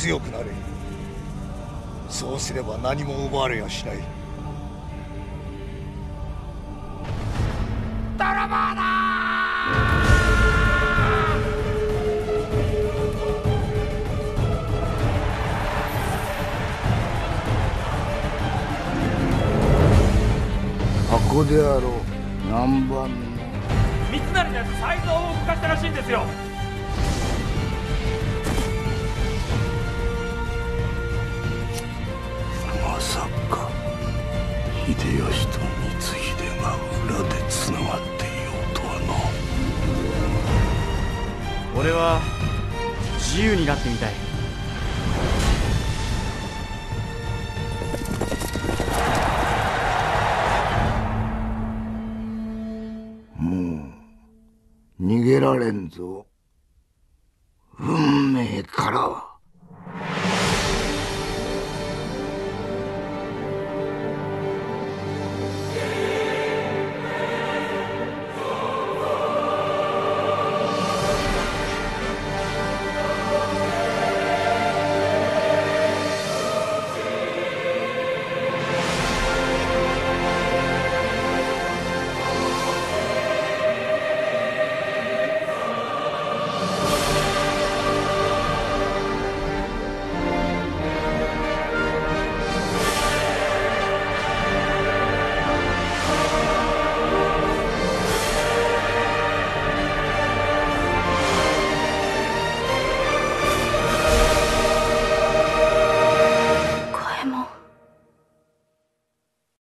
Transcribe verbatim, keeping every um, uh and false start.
強くなれ。そうすれば何も奪われやしない。泥棒だ箱であろう。何番の三成のやつサイズを動かしたらしいんですよ。 まさか秀吉と光秀が裏でつながっていようとはな。 俺は自由になってみたい。 もう逃げられんぞ、運命からは。